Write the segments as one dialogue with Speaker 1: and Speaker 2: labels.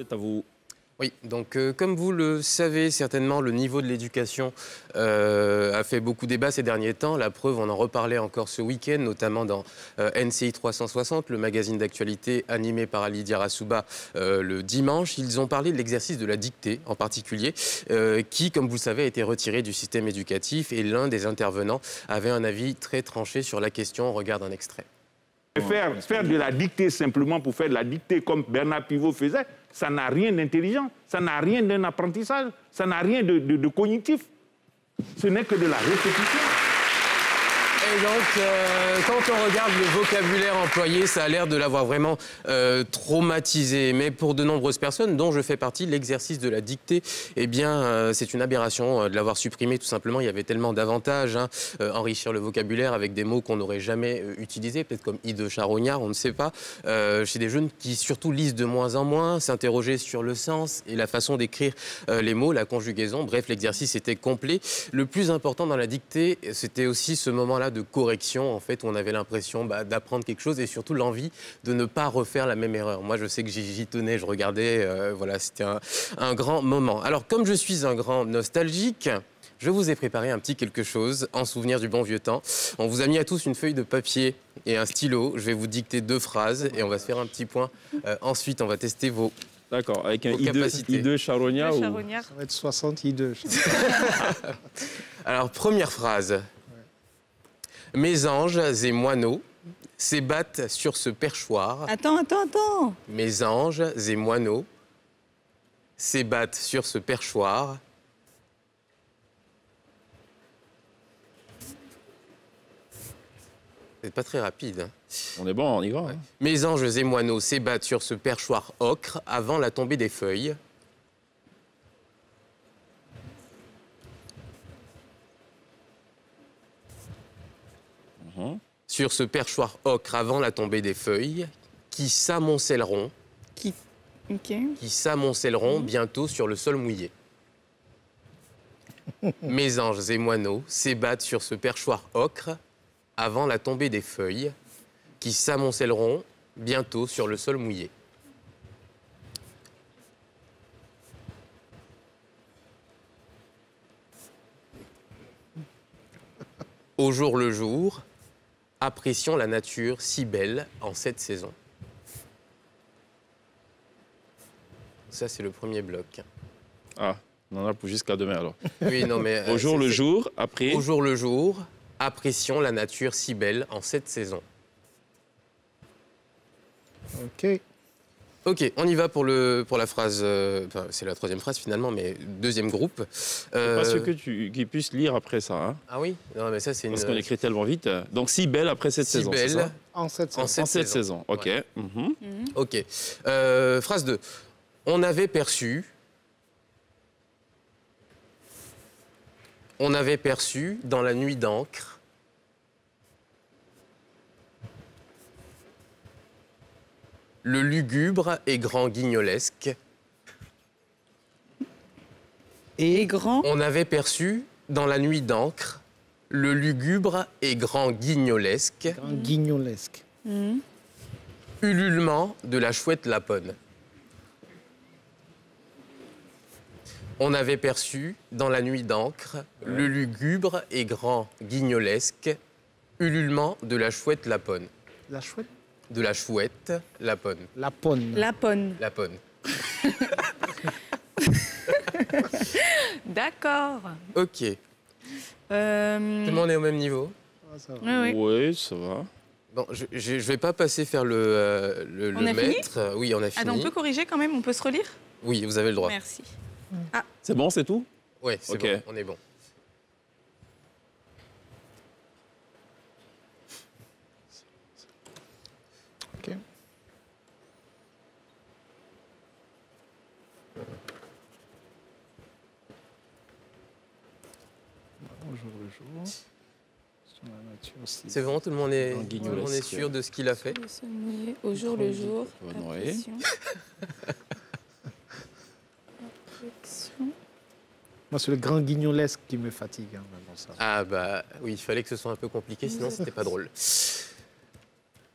Speaker 1: c'est à vous.
Speaker 2: Oui, donc comme vous le savez certainement, le niveau de l'éducation a fait beaucoup débat ces derniers temps. La preuve, on en reparlait encore ce week-end, notamment dans NCI 360, le magazine d'actualité animé par Lydia Rassouba le dimanche. Ils ont parlé de l'exercice de la dictée en particulier, qui, comme vous le savez, a été retiré du système éducatif. Et l'un des intervenants avait un avis très tranché sur la question. On regarde un extrait.
Speaker 3: Faire de la dictée simplement pour faire de la dictée comme Bernard Pivot faisait, ça n'a rien d'intelligent, ça n'a rien d'un apprentissage, ça n'a rien de cognitif. Ce n'est que de la répétition.
Speaker 2: Et donc, quand on regarde le vocabulaire employé, ça a l'air de l'avoir vraiment traumatisé. Mais pour de nombreuses personnes, dont je fais partie, l'exercice de la dictée, eh bien, c'est une aberration de l'avoir supprimé. Tout simplement, il y avait tellement d'avantages. Enrichir le vocabulaire avec des mots qu'on n'aurait jamais utilisés, peut-être comme hideux charognard, on ne sait pas. Chez des jeunes qui surtout lisent de moins en moins, s'interroger sur le sens et la façon d'écrire les mots, la conjugaison. Bref, l'exercice était complet. Le plus important dans la dictée, c'était aussi ce moment-là de correction, en fait, où on avait l'impression d'apprendre quelque chose et surtout l'envie de ne pas refaire la même erreur. Moi, je sais que j'y tenais, je regardais, voilà, c'était un grand moment. Alors, comme je suis un grand nostalgique, je vous ai préparé un petit quelque chose en souvenir du bon vieux temps. On vous a mis à tous une feuille de papier et un stylo. Je vais vous dicter 2 phrases et on va se faire un petit point. Ensuite, on va tester vos...
Speaker 1: D'accord, avec un
Speaker 2: capacités.
Speaker 1: hideux charognard ou...
Speaker 4: Ça
Speaker 5: va être 60 I2.
Speaker 2: Alors, première phrase. Mes anges et moineaux s'ébattent sur ce perchoir.
Speaker 4: Attends.
Speaker 2: Mes anges et moineaux s'ébattent sur ce perchoir. C'est pas très rapide. Hein.
Speaker 1: On est bon, on y va. Hein.
Speaker 2: Mes anges et moineaux s'ébattent sur ce perchoir ocre avant la tombée des feuilles. Sur ce perchoir ocre avant la tombée des feuilles, qui s'amoncelleront,
Speaker 4: Qui
Speaker 2: s'amoncelleront bientôt sur le sol mouillé. Mes anges et moineaux s'ébattent sur ce perchoir ocre avant la tombée des feuilles, qui s'amoncelleront bientôt sur le sol mouillé. Au jour le jour, apprécions la nature si belle en cette saison. Ça, c'est le premier bloc.
Speaker 1: Ah, on en a pour jusqu'à demain alors.
Speaker 2: Oui, non, mais...
Speaker 1: Au jour le jour, après...
Speaker 2: Au jour le jour, apprécions la nature si belle en cette saison.
Speaker 5: OK.
Speaker 2: OK, on y va pour la phrase... Enfin, c'est la 3e phrase finalement, mais 2e groupe.
Speaker 1: Pas sûr qu'ils puissent lire après ça. Hein.
Speaker 2: Ah oui? Non, mais ça, c'est une...
Speaker 1: Parce qu'on écrit tellement vite. Donc, si belle après cette saison, c'est ça?
Speaker 5: En cette saison.
Speaker 1: En cette saison, OK.
Speaker 2: Ouais. OK. Phrase 2. On avait perçu dans la nuit d'encre le lugubre et grand guignolesque.
Speaker 4: Et grand.
Speaker 2: On avait perçu dans la nuit d'encre le lugubre et grand guignolesque.
Speaker 5: Grand guignolesque.
Speaker 2: Ululement de la chouette laponne. On avait perçu dans la nuit d'encre le lugubre et grand guignolesque ululement de la chouette laponne.
Speaker 5: La chouette?
Speaker 2: De la chouette laponne.
Speaker 5: Laponne.
Speaker 2: Laponne.
Speaker 4: D'accord.
Speaker 2: OK. Tout le monde est au même niveau?
Speaker 5: Ça va.
Speaker 1: Oui, ça va.
Speaker 2: Bon, je vais pas passer faire le
Speaker 4: On a
Speaker 2: maître. Oui, on a fini.
Speaker 4: Attends, on peut corriger quand même? On peut se relire?
Speaker 2: Oui, vous avez le droit.
Speaker 4: Merci.
Speaker 1: C'est bon, c'est tout?
Speaker 2: Oui, c'est
Speaker 1: OK.
Speaker 2: bon, on est bon.
Speaker 5: OK. Bonjour le jour. Sur la nature aussi.
Speaker 2: C'est bon, tout le monde est
Speaker 1: guignolesque.
Speaker 2: sûr de ce qu'il a fait?
Speaker 4: Au jour le jour.
Speaker 1: Ouais.
Speaker 5: Moi, c'est le grand guignolesque qui me fatigue. Hein, ça.
Speaker 2: Ah bah oui, il fallait que ce soit un peu compliqué, sinon c'était pas drôle.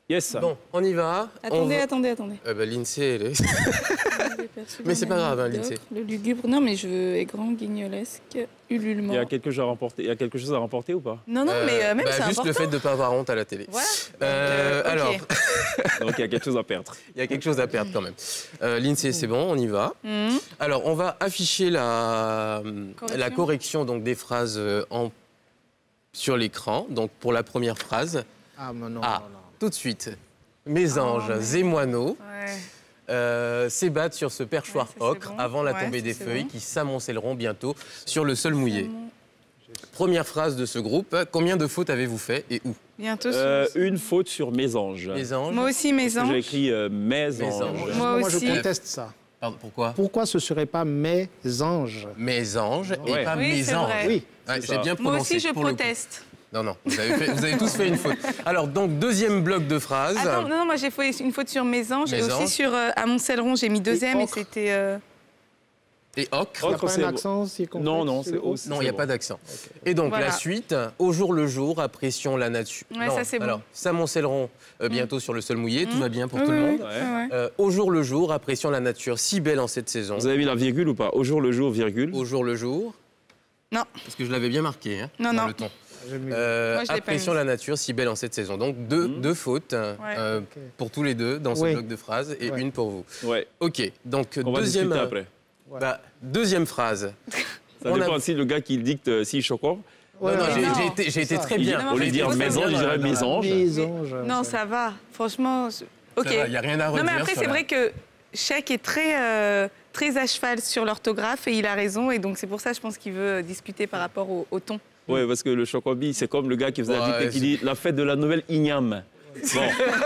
Speaker 1: Yes.
Speaker 2: Bon, on y va.
Speaker 4: Attendez.
Speaker 2: L'INSEE, elle est... Mais c'est pas grave, hein, l'INSEE.
Speaker 4: Le lugubre, non, mais je veux aigrand, guignolesque, ululement.
Speaker 1: Il y a quelque chose à remporter ou pas?
Speaker 4: Non, mais même c'est
Speaker 2: juste
Speaker 4: important.
Speaker 2: le fait de ne pas avoir honte à la télé.
Speaker 4: Voilà. Ok.
Speaker 2: Alors,
Speaker 1: Donc il y a quelque chose à perdre.
Speaker 2: il y a quelque chose à perdre quand même. L'INSEE, c'est bon, on y va. Alors, on va afficher la correction donc, des phrases sur l'écran. Donc, pour la première phrase.
Speaker 5: Ah, mais non,
Speaker 2: Ah,
Speaker 5: non, non.
Speaker 2: tout de suite. Mes anges et moineaux
Speaker 4: Ouais.
Speaker 2: s'ébattent sur ce perchoir
Speaker 4: Ouais, ça, c'est
Speaker 2: ocre
Speaker 4: bon.
Speaker 2: avant la
Speaker 4: Ouais,
Speaker 2: tombée
Speaker 4: ça,
Speaker 2: des
Speaker 4: c'est
Speaker 2: feuilles
Speaker 4: bon.
Speaker 2: qui s'amoncelleront bientôt sur le sol mouillé. Première phrase de ce groupe. Combien de fautes avez-vous fait et où?
Speaker 4: Bientôt.
Speaker 1: Une faute sur mes anges.
Speaker 2: Les anges.
Speaker 4: Moi aussi, mes
Speaker 1: J'ai
Speaker 4: anges.
Speaker 1: écrit mes anges.
Speaker 2: anges.
Speaker 4: Moi
Speaker 5: Moi, je
Speaker 4: aussi.
Speaker 5: conteste ça.
Speaker 2: Pardon, pourquoi?
Speaker 5: Pourquoi ce ne serait pas mes anges?
Speaker 2: Mes anges et
Speaker 1: Ouais.
Speaker 2: pas
Speaker 4: Oui,
Speaker 2: mes
Speaker 4: c'est
Speaker 2: anges.
Speaker 4: vrai.
Speaker 5: Oui.
Speaker 2: Ouais,
Speaker 1: C'est
Speaker 2: j'ai
Speaker 1: ça.
Speaker 2: bien
Speaker 4: Moi
Speaker 2: prononcé.
Speaker 4: aussi, je
Speaker 2: pour le coup.
Speaker 4: proteste.
Speaker 2: Non, vous avez tous fait une faute. Alors, donc, deuxième bloc de phrases.
Speaker 4: Attends, non, moi j'ai fait une faute sur mes anges
Speaker 2: Mes
Speaker 4: et
Speaker 2: anges.
Speaker 4: aussi sur Amoncelleron, j'ai mis deuxième et
Speaker 5: ocre.
Speaker 4: c'était.
Speaker 2: Et ocre.
Speaker 5: Il n'y a
Speaker 1: Ocre,
Speaker 5: pas
Speaker 1: c'est
Speaker 5: un
Speaker 1: bon.
Speaker 5: accent circonflexe
Speaker 1: Non, non,
Speaker 5: sur
Speaker 1: c'est
Speaker 5: le O?
Speaker 1: aussi.
Speaker 2: Non, il n'y a
Speaker 1: bon.
Speaker 2: pas d'accent. Et donc,
Speaker 4: Voilà.
Speaker 2: la suite, au jour le jour, apprécions la nature.
Speaker 4: Ouais,
Speaker 2: Non,
Speaker 4: ça, c'est bon.
Speaker 2: Alors, s'amoncelleront bientôt sur le sol mouillé, tout va bien pour tout le monde.
Speaker 1: Ouais.
Speaker 2: Au jour le jour, apprécions la nature si belle en cette saison.
Speaker 1: Vous avez mis la virgule ou pas? Au jour le jour, virgule.
Speaker 2: Au jour le jour.
Speaker 4: Non.
Speaker 2: Parce que je l'avais bien marqué, hein,
Speaker 4: Non,
Speaker 2: dans
Speaker 4: non.
Speaker 2: le ton.
Speaker 5: J'ai mis-
Speaker 4: Moi, je l'ai pas
Speaker 2: Apprécions
Speaker 4: mis.
Speaker 2: la nature si belle en cette saison. Donc, deux fautes pour tous les deux dans ce
Speaker 5: Oui.
Speaker 2: bloc de phrases et
Speaker 5: Ouais.
Speaker 2: une pour vous.
Speaker 1: Ouais.
Speaker 2: OK, donc
Speaker 1: On va
Speaker 2: deuxième,
Speaker 1: discuter après.
Speaker 2: deuxième phrase.
Speaker 1: Ça
Speaker 2: On
Speaker 1: dépend
Speaker 2: a-
Speaker 1: si le gars qui le dicte, s'il choquant.
Speaker 5: Ouais,
Speaker 2: non,
Speaker 5: ouais,
Speaker 2: j'ai-
Speaker 4: non.
Speaker 2: j'ai été
Speaker 5: Ça.
Speaker 2: très
Speaker 1: Il-
Speaker 2: bien.
Speaker 1: au lieu de
Speaker 2: J'ai
Speaker 1: dire
Speaker 2: été très
Speaker 1: mes
Speaker 2: bien
Speaker 1: anges,
Speaker 2: dans
Speaker 1: je dirais
Speaker 2: la-
Speaker 1: mes anges.
Speaker 5: Mes anges.
Speaker 4: Non, ça va. Franchement, ok.
Speaker 2: Ça va, y a rien à
Speaker 4: Non,
Speaker 2: redire
Speaker 4: mais après,
Speaker 2: sur
Speaker 4: c'est
Speaker 2: la-
Speaker 4: vrai que Chèque est très à cheval sur l'orthographe et il a raison. Et donc, c'est pour ça, je pense qu'il veut discuter par rapport au ton.
Speaker 1: Oui, parce que le chocobi, c'est comme le gars qui faisait la
Speaker 2: Ouais,
Speaker 1: dictée qui dit la fête de la nouvelle igname. Bon.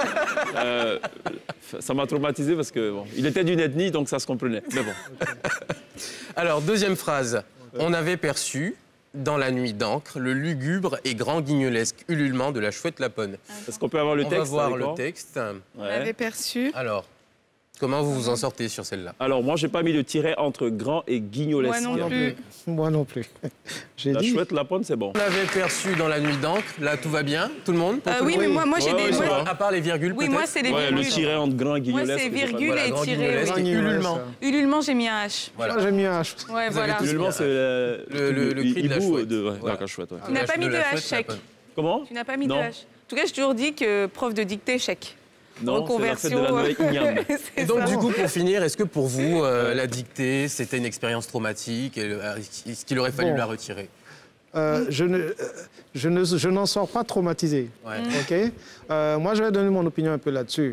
Speaker 1: Ça m'a traumatisé parce que bon, il était d'une ethnie, donc ça se comprenait. Mais bon.
Speaker 2: Alors, deuxième phrase. On avait perçu, dans la nuit d'encre, le lugubre et grand guignolesque ululement de la chouette lapone.
Speaker 1: Est-ce qu'on peut avoir le
Speaker 2: On
Speaker 1: texte
Speaker 2: va voir
Speaker 1: avec
Speaker 2: le
Speaker 1: moi?
Speaker 2: texte.
Speaker 4: On l'avait perçu.
Speaker 2: Alors, comment vous vous en sortez sur celle-là?
Speaker 1: Alors, moi, j'ai pas mis le tiret entre grand et guignolesque.
Speaker 4: Moi non plus.
Speaker 5: Moi non plus. J'ai
Speaker 1: La
Speaker 5: dit.
Speaker 1: chouette lapone, c'est bon.
Speaker 2: On l'avait perçu dans la nuit d'encre. Là, tout va bien? Tout le monde? Pour tout le
Speaker 4: Oui,
Speaker 2: monde
Speaker 4: mais moi j'ai
Speaker 1: Ouais,
Speaker 4: des.
Speaker 1: ouais,
Speaker 4: moi-
Speaker 1: ça va.
Speaker 2: À part les virgules,
Speaker 4: Oui,
Speaker 2: peut-être?
Speaker 4: moi, c'est les
Speaker 1: Ouais, le
Speaker 4: virgules.
Speaker 1: tiret entre grand et
Speaker 4: Moi,
Speaker 1: guignolesque.
Speaker 4: c'est
Speaker 1: j'ai pas
Speaker 4: virgule
Speaker 2: Voilà,
Speaker 4: et
Speaker 2: grand
Speaker 4: tiré.
Speaker 2: guignolesque et
Speaker 5: Guignolesque.
Speaker 2: ululement.
Speaker 4: Ululement, j'ai mis un H.
Speaker 2: Voilà.
Speaker 5: Moi, j'ai mis un H.
Speaker 4: Ouais,
Speaker 2: Vous avez
Speaker 4: voilà.
Speaker 2: tous-
Speaker 1: Ululement, c'est
Speaker 2: le cri de la
Speaker 1: hibou
Speaker 2: chouette.
Speaker 1: de ouais,
Speaker 2: Voilà.
Speaker 1: la chouette. Ouais.
Speaker 4: Tu n'as pas mis de
Speaker 2: la
Speaker 4: H,
Speaker 2: chouette
Speaker 4: Chèque.
Speaker 2: lapone.
Speaker 1: Comment?
Speaker 4: Tu n'as pas mis
Speaker 1: Non.
Speaker 4: de H. En tout cas, j'ai toujours dit que prof de dictée, Chèque.
Speaker 1: Non, c'est la fête de la nouvelle igname.
Speaker 2: Et donc, du coup, pour finir, est-ce que pour vous, la dictée, c'était une expérience traumatique? Est-ce qu'il aurait fallu
Speaker 5: Bon.
Speaker 2: la retirer?
Speaker 5: Je n'en sors pas traumatisé.
Speaker 2: Ouais.
Speaker 5: OK. Moi, je vais donner mon opinion un peu là-dessus.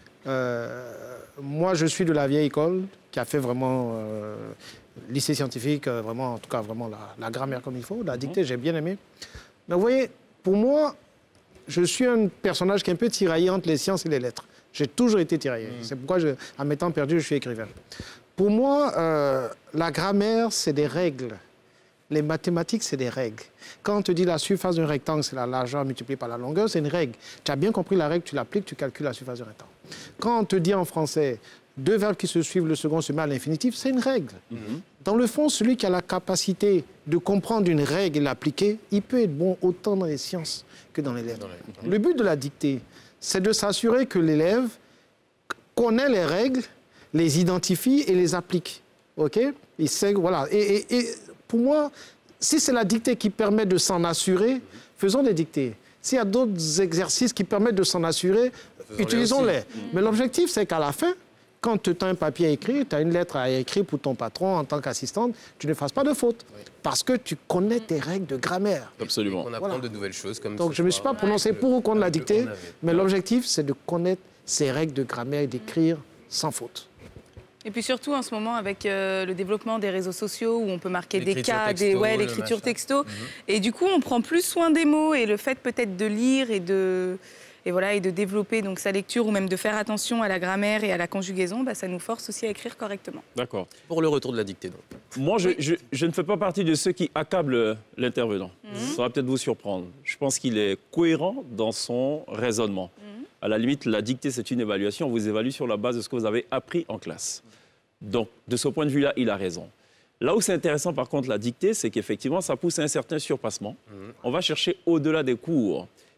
Speaker 5: Moi, je suis de la vieille école qui a fait vraiment lycée scientifique, vraiment, en tout cas, vraiment la grammaire comme il faut. La dictée, j'ai bien aimé. Mais vous voyez, pour moi, je suis un personnage qui est un peu tiraillé entre les sciences et les lettres. J'ai toujours été tiraillé. C'est pourquoi, à mes temps perdus, je suis écrivain. Pour moi, la grammaire, c'est des règles. Les mathématiques, c'est des règles. Quand on te dit la surface d'un rectangle, c'est la largeur multipliée par la longueur, c'est une règle. Tu as bien compris la règle, tu l'appliques, tu calcules la surface d'un rectangle. Quand on te dit en français, deux verbes qui se suivent, le second se met à l'infinitif, c'est une règle. Dans le fond, celui qui a la capacité de comprendre une règle et l'appliquer, il peut être bon autant dans les sciences que dans les lettres. Le but de la dictée, c'est de s'assurer que l'élève connaît les règles, les identifie et les applique. OK? Il sait, voilà. Et pour moi, si c'est la dictée qui permet de s'en assurer, faisons des dictées. S'il y a d'autres exercices qui permettent de s'en assurer,
Speaker 2: Faisons-les
Speaker 5: utilisons-les.
Speaker 2: aussi.
Speaker 5: Mais l'objectif, c'est qu'à la fin, quand tu as un papier à écrire, tu as une lettre à écrire pour ton patron en tant qu'assistante, tu ne fasses pas de faute. Parce que tu connais tes règles de grammaire.
Speaker 1: Absolument.
Speaker 2: On apprend
Speaker 5: Voilà.
Speaker 2: de nouvelles choses comme
Speaker 5: Donc
Speaker 2: ce
Speaker 5: je ne me suis
Speaker 2: soir.
Speaker 5: pas prononcé pour ou contre la dictée,
Speaker 2: on avait.
Speaker 5: mais l'objectif, c'est de connaître ces règles de grammaire et d'écrire sans faute.
Speaker 4: Et puis surtout en ce moment avec le développement des réseaux sociaux où on peut marquer des
Speaker 2: L'écriture
Speaker 4: cas,
Speaker 2: texto, le
Speaker 4: l'écriture
Speaker 2: machin.
Speaker 4: texto. Et du coup, on prend plus soin des mots et le fait peut-être de lire et de développer donc sa lecture ou même de faire attention à la grammaire et à la conjugaison, bah, ça nous force aussi à écrire correctement.
Speaker 1: D'accord.
Speaker 2: Pour le retour de la dictée, donc.
Speaker 1: Moi, je ne fais pas partie de ceux qui accablent l'intervenant. Ça va peut-être vous surprendre. Je pense qu'il est cohérent dans son raisonnement. À la limite, la dictée, c'est une évaluation. On vous évalue sur la base de ce que vous avez appris en classe. Donc, de ce point de vue-là, il a raison. Là où c'est intéressant, par contre, la dictée, c'est qu'effectivement, ça pousse à un certain surpassement. On va chercher au-delà des cours.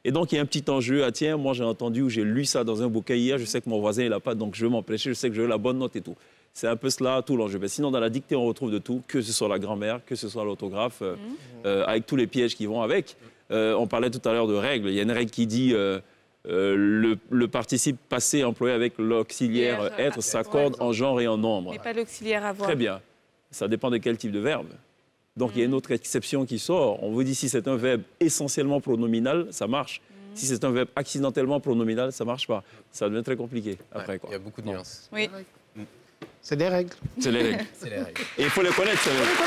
Speaker 1: Et donc, il y a un petit enjeu. Ah tiens, moi, j'ai entendu ou j'ai lu ça dans un bouquin hier. Je sais que mon voisin, il n'a pas, donc je veux m'empêcher. Je sais que j'ai la bonne note et tout. C'est un peu cela, tout l'enjeu. Mais sinon, dans la dictée, on retrouve de tout, que ce soit la grammaire, que ce soit l'orthographe, avec tous les pièges qui vont avec. On parlait tout à l'heure de règles. Il y a une règle qui dit le participe passé employé avec l'auxiliaire être s'accorde en genre et en nombre.
Speaker 4: Mais pas l'auxiliaire avoir.
Speaker 1: Très bien. Ça dépend de quel type de verbe. Donc, il y a une autre exception qui sort. On vous dit si c'est un verbe essentiellement pronominal, ça marche. Si c'est un verbe accidentellement pronominal, ça ne marche pas. Ça devient très compliqué après. Quoi.
Speaker 2: Il y a beaucoup de nuances.
Speaker 4: Oui.
Speaker 5: C'est des règles.
Speaker 1: C'est les règles.
Speaker 2: C'est les règles.
Speaker 1: Et il faut les connaître, ces règles.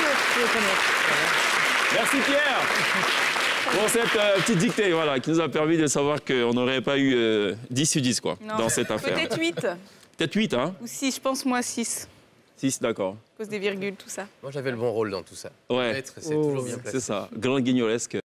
Speaker 1: Merci Pierre pour cette petite dictée voilà, qui nous a permis de savoir qu'on n'aurait pas eu 10 sur 10 quoi,
Speaker 4: Non.
Speaker 1: dans cette affaire.
Speaker 4: Peut-être 8.
Speaker 1: Peut-être 8, hein?
Speaker 4: Ou 6, je pense moi 6.
Speaker 1: 6, d'accord.
Speaker 4: À cause des virgules, tout ça.
Speaker 2: Moi, j'avais le bon rôle dans tout ça.
Speaker 1: Ouais,
Speaker 2: Être, c'est toujours bien placé.
Speaker 1: c'est ça. Grand guignolesque.